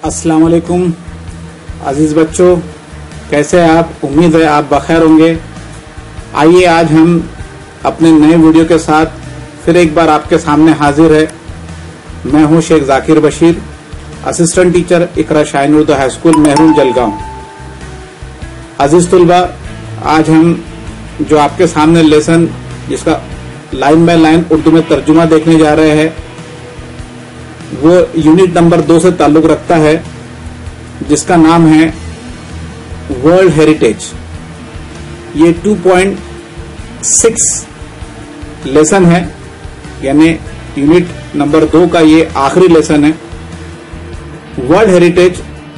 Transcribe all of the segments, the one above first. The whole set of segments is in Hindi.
अस्सलाम वालेकुम अजीज बच्चों, कैसे आप? उम्मीद है आप बखैर होंगे। आइए आज हम अपने नए वीडियो के साथ फिर एक बार आपके सामने हाजिर है। मैं हूं Shaikh Zakir Bashir, assistant teacher Iqra Shaheen Urdu high school Mehrun Jalgaon. अजीज तुलबा, आज हम जो आपके सामने लेसन जिसका लाइन बाय लाइन उर्दू में तर्जुमा देखने जा रहे हैं वो यूनिट नंबर 2 से ताल्लुक रखता है, जिसका नाम है वर्ल्ड हेरिटेज। ये 2.6 लेसन है, यानी यूनिट नंबर 2 का ये आखिरी लेसन है। वर्ल्ड हेरिटेज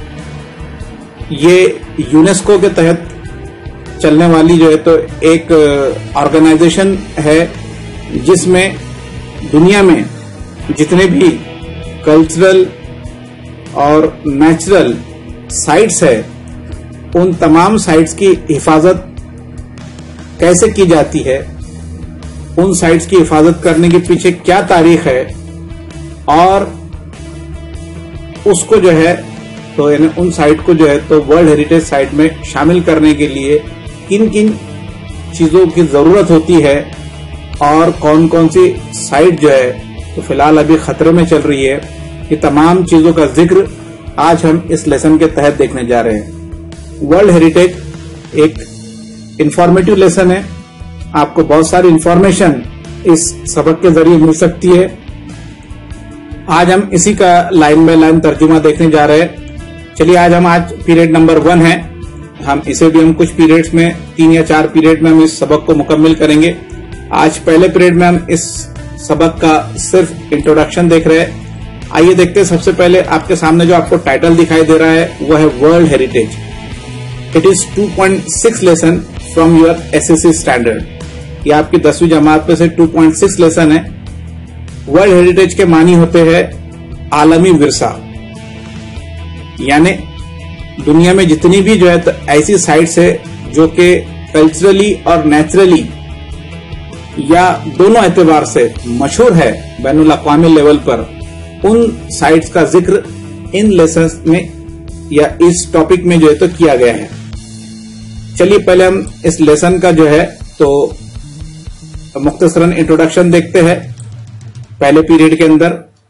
ये यूनेस्को के तहत चलने वाली जो है तो एक ऑर्गेनाइजेशन है जिसमें दुनिया में जितने भी कल्चरल और नेचुरल साइट्स है उन तमाम साइट्स की हिफाजत कैसे की जाती है, उन साइट्स की हिफाजत करने के पीछे क्या तारीख है और उसको जो है तो यानी उन साइट को जो है तो वर्ल्ड हेरिटेज साइट में शामिल करने के लिए किन किन चीजों की जरूरत होती है और कौन कौन सी साइट जो है तो फिलहाल अभी खतरे में चल रही है, ये तमाम चीजों का जिक्र आज हम इस लेसन के तहत देखने जा रहे हैं। वर्ल्ड हेरिटेज एक इंफॉर्मेटिव लेसन है, आपको बहुत सारी इंफॉर्मेशन इस सबक के जरिए मिल सकती है। आज हम इसी का लाइन बाय लाइन तर्जुमा देखने जा रहे हैं। चलिए आज पीरियड नंबर 1 है, हम इसे भी हम कुछ पीरियड्स में 3 या 4 पीरियड में हम इस सबक को मुकम्मल करेंगे। आज पहले पीरियड में हम इस सबक का सिर्फ इंट्रोडक्शन देख रहे हैं। आइए देखते हैं। सबसे पहले आपके सामने जो आपको टाइटल दिखाई दे रहा है वो है world heritage. It is 2.6 lesson from your SSC standard. ये आपकी 10वीं जमात में से 2.6 लेसन है। वर्ल्ड हेरिटेज के मानी होते हैं आलमी विरसा, यानी दुनिया में जितनी भी जो है तो ऐसी साइट्स है जो कि कल्चरली और नेचुरली या दोनों एतबार से मशहूर है बैनुल अक़वामी लेवल पर, उन साइट्स का जिक्र इन लेसन्स में या इस टॉपिक में जो है तो किया गया है। चलिए पहले हम इस लेसन का जो है तो मुख्तसरन इंट्रोडक्शन देखते हैं। पहले पीरियड के अंदर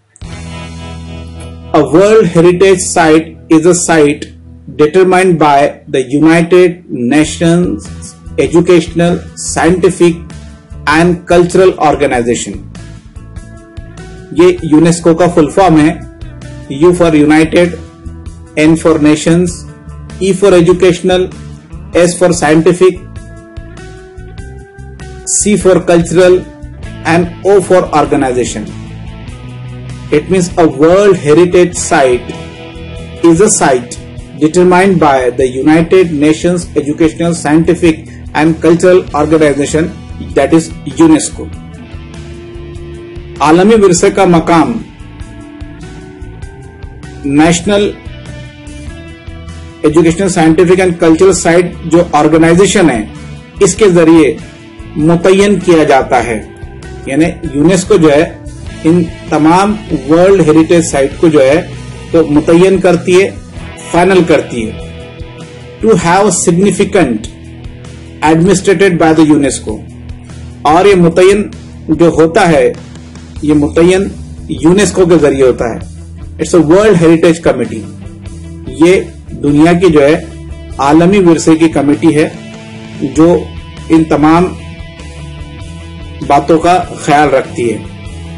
a world heritage site is a site determined by the United Nations educational, scientific and cultural organisation. ये यूनेस्को का फुल फॉर्म है। U for United, N for Nations, E for educational, S for scientific, C for cultural and O for organisation. It means a world heritage site is a site determined by the United Nations Educational, Scientific and Cultural Organization, that is UNESCO। आलमी विरसे का मकाम national educational, scientific and cultural site जो ऑर्गेनाइजेशन है इसके जरिए मुतय्यन किया जाता है। यानी यूनेस्को जो है इन तमाम वर्ल्ड हेरिटेज साइट को जो है तो मुतय्यन करती है, फाइनल करती है। To have significant administrated by the UNESCO. और ये मुतय्यन जो होता है ये मुतय्यन यूनेस्को के जरिए होता है। It's a world heritage committee. ये दुनिया की जो है आलमी विरसे की कमेटी है जो इन तमाम बातों का ख्याल रखती है।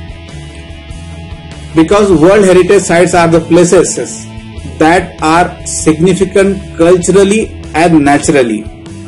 Because world heritage sites are the places that are significant culturally and naturally।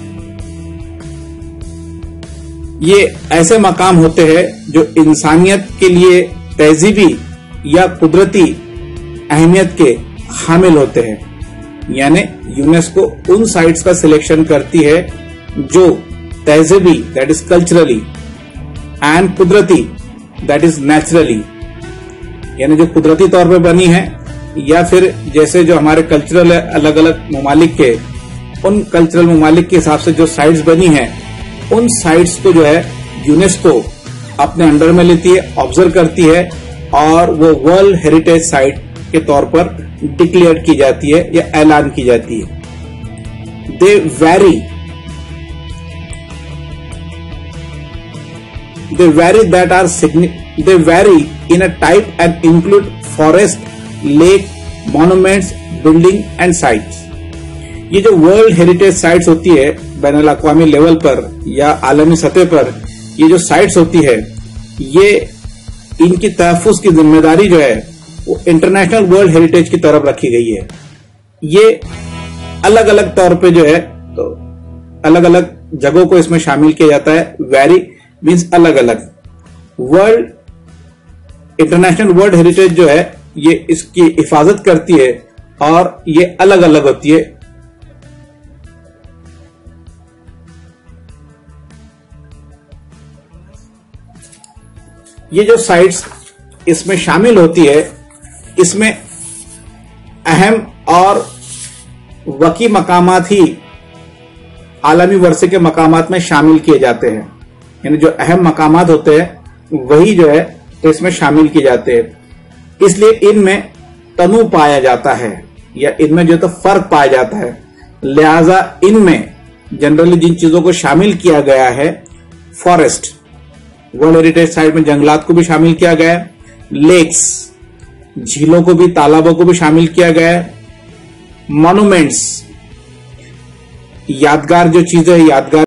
ये ऐसे मकाम होते हैं जो इंसानियत के लिए तहजीबी या कुदरती अहमियत के हामिल होते हैं। यानी यूनेस्को उन साइट्स का सिलेक्शन करती है जो तहजीबी दैट इज कल्चरली एंड कुदरती दैट इज नेचुरली, यानी जो कुदरती तौर पर बनी है या फिर जैसे जो हमारे कल्चरल अलग अलग ममालिक के उन कल्चरल ममालिक के हिसाब से जो साइट्स बनी हैं उन साइट्स को जो है यूनेस्को अपने अंडर में लेती है, ऑब्जर्व करती है और वो वर्ल्ड हेरिटेज साइट के तौर पर डिक्लेयर की जाती है या ऐलान की जाती है। They vary in a type and include forest, lake, monuments, building and sites। ये जो वर्ल्ड हेरिटेज साइट्स होती है बैनुल अक़वामी लेवल पर या आलमी सतह पर, ये जो साइट्स होती है, ये इनकी तहफ़्फ़ुज़ की जिम्मेदारी जो है वो इंटरनेशनल वर्ल्ड हेरिटेज की तरफ रखी गई है। ये अलग अलग तौर पे जो है तो अलग अलग जगहों को इसमें शामिल किया जाता है। वेरी मीन्स अलग अलग। इंटरनेशनल वर्ल्ड हेरिटेज जो है ये इसकी हिफाजत करती है और ये अलग अलग होती है। ये जो साइट्स इसमें शामिल होती है, इसमें अहम और वकी मकामात ही आलमी वर्षे के मकामात में शामिल किए जाते हैं। यानी जो अहम मकामात होते हैं वही जो है तो इसमें शामिल किए जाते हैं। इसलिए इनमें तनु पाया जाता है या इनमें जो तो फर्क पाया जाता है। लिहाजा इनमें जनरली जिन चीजों को शामिल किया गया है, फॉरेस्ट, वर्ल्ड हेरिटेज साइट में जंगलात को भी शामिल किया गया है, लेक्स, झीलों को भी, तालाबों को भी शामिल किया गया है, मॉन्यूमेंट्स, यादगार जो चीजें यादगार